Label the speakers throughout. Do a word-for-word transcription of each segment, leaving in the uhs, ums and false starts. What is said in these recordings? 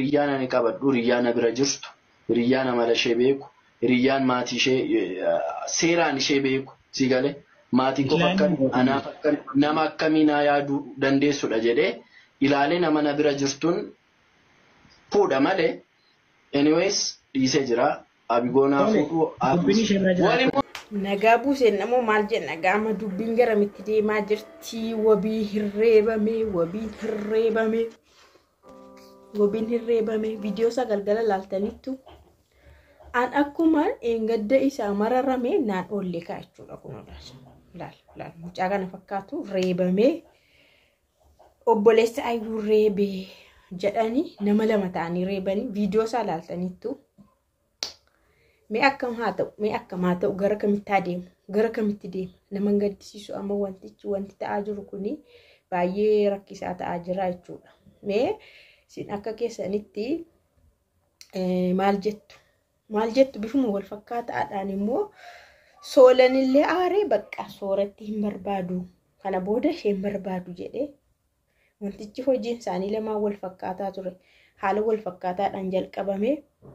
Speaker 1: hiriyyaan ani qabadhu hiriyyaan na bira jirtu hiriyyaan amala ishee beeku hiriyyaan maatii ishee seeraan ishee beeku si galee maatii qofa akkan anaaf akkan nama akkamiinaa yaaduu dandeessudha jedhee ilaalee nama na bira jirtuun fuudha malee anyways dhiisee jira abigoonaa fuudhu
Speaker 2: nagaa buuseen namoo maal jenna gaama dubbiin garamitti deemaa jirti wabii hirreebame wabiin hirreebame wabiin hirreebame viidiyoo sagalgala laaltanittu an akkuma engadda isaa mararame naan ollee kaachuudha kunuudhaas laal laal mucaa kana fakkaatu reebame obboleessa ayyuu reebee jedhanii nama lama ta'anii reebanii viidiyoo isaa laaltanittu me akkam haa ta'u me akkam haa ta'u gara kamitti adeemu gara kamitti deema nama gaddisiisu amma wantichi wanti ta'aa jiru kuni baay'ee rakkisaa ta'aa jira jechuudha me sin akka keessanitti maal jettu maal jettu bifuma wal fakkaataadhaan immoo soolanillee aaree bakka sooratti hin barbaadu kana booda isheen barbaadu jedhee wantichi hojiin isaanii lamaan wal fakkaataa ture haala wal fakkaataadhaan jalqabame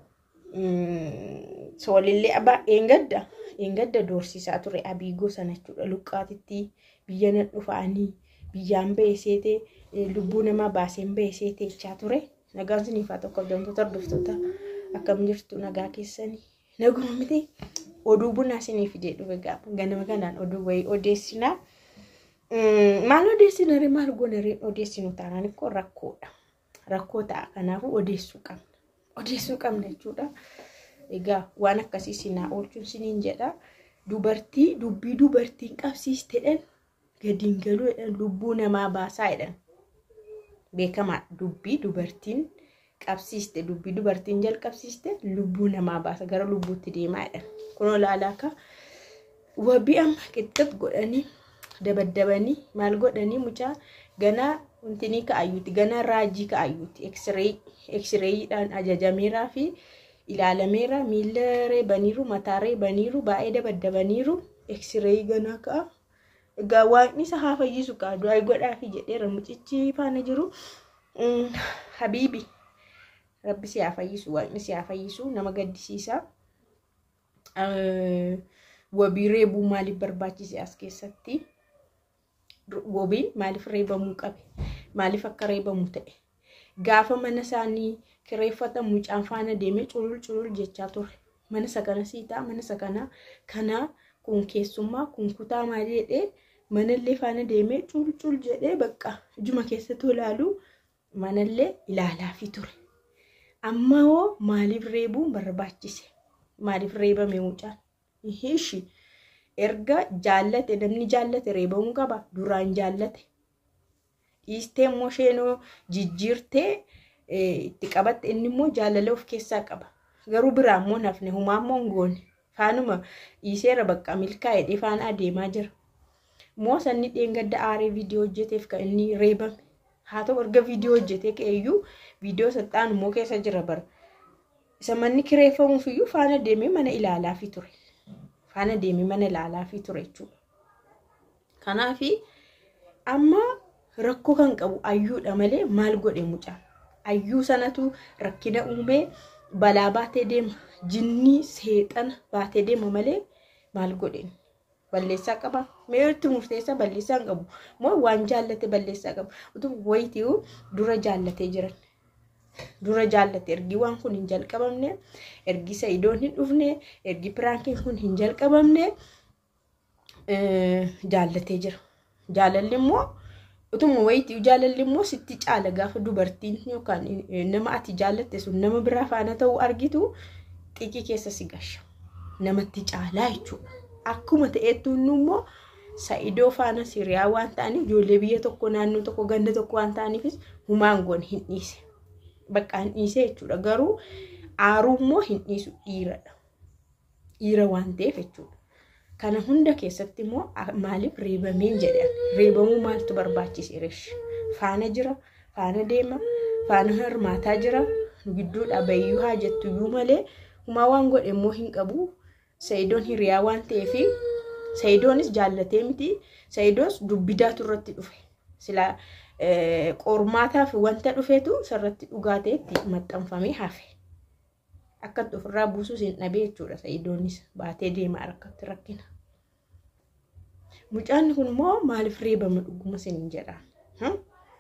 Speaker 2: soolillee aba engadda engadda doorsisaa ture abiigoo sana jechuudha luqqaatitti biyya nan dhufaanii biyyaan beeseete lubbuu namaa baaseen beeseete jechaa ture nagaan siniifaa tokko hordoftoota hordoftoota akkam jirtu nagaa keessanii naguma miti oduu bunaa siniif fidee dhufe gaafa ganama kanaan oduu wayii odeessinaa maal odeessinare maal goonare odeessinu taanaan ikkoo rakkoodha rakkoo ta'a kanaafuu odeessuu qabna odeessuu qabna jechuudha egaa waan akkasii sinaa oolchuun siniin jedha dubartii dubbii dubartiin qabsiisteedhaan gadiin galuudhaan lubbuu namaa baasaa jedhan beekamaa dubbii dubartiin qabsiiste dubbii dubartiin jalqabsiiste lubbuu namaa baasa gara lubbuutti deemaa jedhan kunoo laalaaka wabii amma qixxat godhanii dabaddabanii maal godhanii mucaa ganaa wantinii ka'ayyuuti ganaa raajii ka'ayyuuti x-ray x-rayidhaan ajajameeraa fi ilaalameera miila reebaniiru mataa reebaniiru baay'ee dabaddabaniiru x-ray ganaa ka'a egaa waaqni isa haa fayyisu kaa du'aa godhaafi jedheera mucichi faana jiru habiibi rabbi si haa fayyisu waaqni si haa fayyisu nama gaddisiisa wabii reebuu maaliif barbaachise as keessatti wabii maaliif reebamuu qabe maaliif akka reebamu ta'e gaafa mana isaanii kireeffata mucaan faana deemee culul culul jechaa ture mana sakana siitaa mana sakana kana kun keessummaa kun kutaa maali jedhee manallee faana deemee culul culul jedhee bakka juma keessatti ilaalu manallee ilaalaa fi ture amma hoo maaliif reebuun barbaachise maaliif reebame mucaan ihishi erga jaallate namni jaallate reebamuu qaba duraan jaallate dhiistee immoo sheenoo jijjiirtee itti qabatte inni immoo jaalala of keessaa qaba garuu biraa immoo nafne humaa immoo ngoone faanuma dhiiseera bakka milkaa'ee faana adeemaa jira moo sanni dheengadda aaree viidiyoo hojjeteef kan inni reebame haa ta'u erga viidiyoo hojjetee ka'eeyyuu viidiyoo saxxaan immoo keessa jira bara isa manni kireeffamuuf iyyuu faana deemee mana ilaalaa fi ture faana deemee mana ilaalaa fi ture jechuudha kanaafi amma rakkoo kan qabu ayyuudha malee maal godhe mucaan ayyuu sanatu rakkina uumee balaa baatee deema jinni seexana baatee deema malee maal godhe balleessaa qaba meetti murteessa balleessaa hin qabu moo waan jaallate balleessaa qaba utuu wayitii dura jaallatee jiran dura jaallate ergi waan kun hin jalqabamne ergi Sa'idoon hin dhufne ergi piraankiin kun hin jalqabamne jaallatee jira jaalalli immoo utuma wayitii jaalalli immoo sitti caala gaafa dubartiin yookaan nama ati jaallatte sun nama biraa faana ta'uu argitu xiqqii keessa si gasha namatti caalaa jechuudha akkuma ta'eettu immoo Sa'idoo faana siriyaa waan ta'aniif ijoollee biyya tokko naannoo tokko ganda tokko waan ta'aniifis humaan goon hin dhiise bakka hin dhiise jechuudha garuu aaruu immoo hin dhiisu dhiiradha dhiira waan ta'eef jechuudha kana hunda keessatti immoo maaliif reebameen jedhan reebamuu maaltu barbaachise reesh faana jira faana deema faana hirmaataa jira gidduudha bayyuu haa jettu iyyuu malee humaa waan godhe immoo hin qabu Sa'idoon hiriyaa waan ta'eef Sa'idoonis jaallatee miti Sa'idoos dubbidaatu irratti dhufe sila qormaataaf wanta dhufeetu sarratti dhugaateetti maxxanfamee hafe. Akka ofirraa buusus hin dhabee jechuudha Sa'iidoonis baatee deema harkatti rakkina. Mucaan kun immoo maaliif reebama dhuguma isin jedhaan?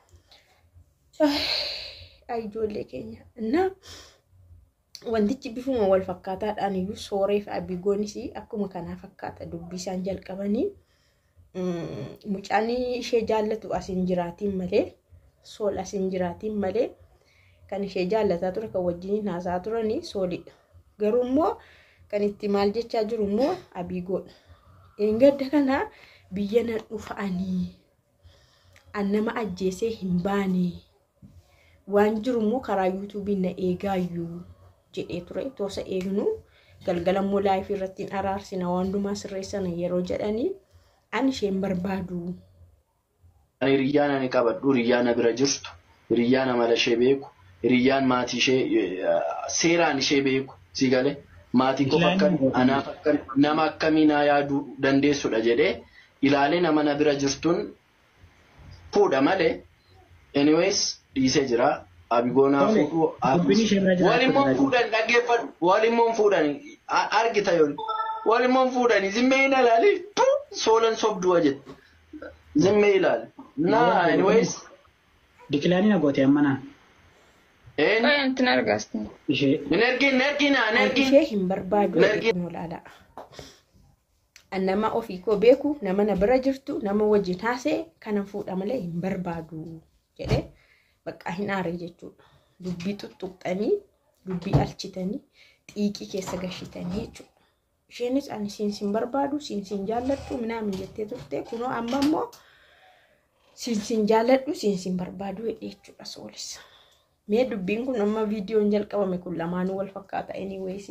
Speaker 2: Ay ijoollee keenya. Innaa wantichi bifuma wal fakkaataadhaan iyyuu sooree fi abigoonis akkuma kanaa fakkaata dubbii isaan jalqabanii. Mucaan ishee jaallatu asin jiraatiin malee sool asin jiraatiin malee kan ishee jaallataa ture kan wajjin haasaa turanii soolidha. Garuu immoo kan itti maal jechaa jiru immoo abigoodha. Engadda kana biyya na dhufa'anii an nama ajjeesee hin baane waan jiru immoo karaa yuutuubii na eegaayyuu jedhee ture. Toosa eegnu galgala immoo laayifii irratti araarsina waan hundumaa sirreessana yeroo jedhanii an isheen barbaadu.
Speaker 1: Ani riyyaan ani qabadhu riyyaan bira jirtu riyyaan amala ishee beeku riyyaan maatii ishee seeraan ishee beeku si galee maatii qofa akkan anaaf akkan nama akkamii naa yaaduu dandeessudha jedhee ilaalee nama na bira jirtuun fuudha malee. Anyways dhiisee jira abigoonaa fuudhu walimmoo fuudhan dhaggeeffadhu walimmoo fuudhan argita yoon walimmoo fuudhan zimmee hin ilaali soolan sobduu jedhu zimmee ilaali. Nah, anyways
Speaker 3: dikilaanii na goote ammanaa.
Speaker 1: En
Speaker 4: Wanti nargaasti.
Speaker 3: Ishee
Speaker 1: energi energi na energi
Speaker 2: Ishee hin barbaadu nolaala. An nama ofii koo beeku nama na bira jirtu nama wajjin haasee kana fuudha malee hin barbaadu jedhee bakka hin aaree jechuudha. Dubbii tuttuqxanii dubbii alchitanii xiiqii keessa gashitanii jechuudha. Isheenis ani siin barbaadu siin jaalladhu minaamin jettee turte kunoo amma immoo siin jaalladhu siin barbaadu jechuudha soolis. Mee dubbiin kun amma viidiyoon jalqabame kun lamaanuu wal fakkaata anyways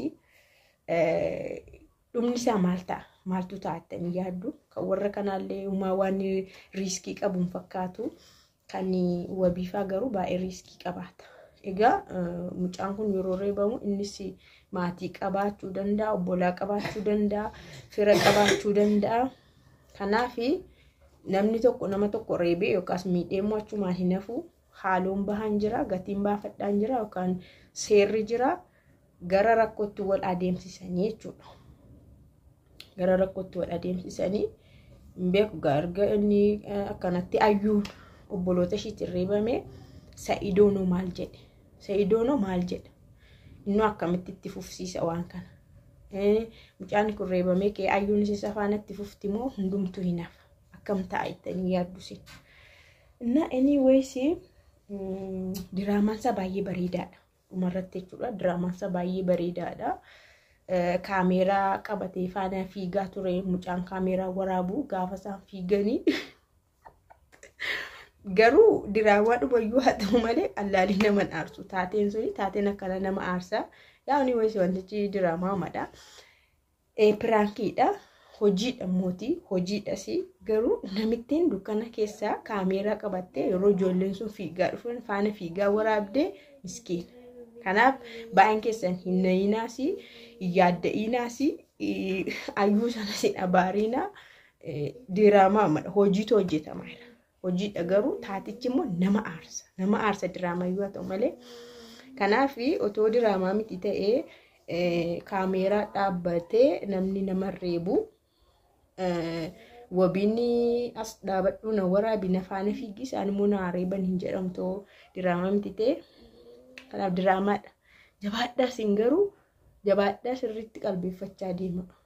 Speaker 2: dhumni isaa maal ta'a maaltu taa'attanii yaaddu kan warra kanaallee uumaa waan riiskii qabuun fakkaatu kan wabiifaa garuu baay'ee riiskii qabaata. Egaa mucaan kun yeroo reebamu innis maatii qabaachuu danda'a obbolaa qabaachuu danda'a fira qabaachuu danda'a. Kanaaf namni tokko nama tokko reebee yookaas miidhee mo'achumaan hin hafu haaloon bahan jira gatiin baafadhaan jira yookaan seerri jira gara rakkootti wal adeemsisanii jechuudha. Gara rakkootti wal adeemsisanii beeku garga inni akkanatti ayyuu obboloota ishiitiin reebame Sa'iidoonoo maal jedhe Sa'iidoonoo maal jedha inni akkamitti itti fufsiisa waan kana. Mucaan kun reebamee kee ayyuun isa afaanatti fufti moo hundumtuu hin hafa akkam ta'a ittanii yaaddusin. Inna anyways diraamaan isaa baay'ee bareedaadha. Dhumarratti jechuudha diraamaan isaa baay'ee bareedaadha. Kaameeraa qabatee faana fiigaa ture mucaan kaameeraa waraabu gaafa isaan fiiganii garuu diraamaa dhumayyuu haa ta'u malee allaalii nama aarsu taateen suni taateen akkana nama aarsa. Yaa'uni wayisi wantichi diraamaa madha. Piraankiidha. Hojiidha mootii hojiidhas garuu namittiin dukkana keessaa kaameeraa qabattee yeroo ijoolleen sun fiigaa dhufan faana fiigaa waraabdee miskiina. Kanaaf baay'een keessan hin nayinaas hin yaadda'inaas ayyuu sanas hin abaariina diraamaa madha hojiitu hojjetama. Hojiidha garuu taatichi immoo nama aarsa nama aarsa diraamaa yoo ta'u malee. Kanaaf otoo diraamaa miti ta'ee kaameeraa dhaabbatee namni nama reebu wabiini as dhaabadhu na waraabi na faana fiigi isaan immoo na reeban hin jedhamtu diraamaa miti ta'e. Kanaaf diraamaadha. Jabaadhaa sin garuu jabaadhaa sirriitti qalbeeffachaa deema.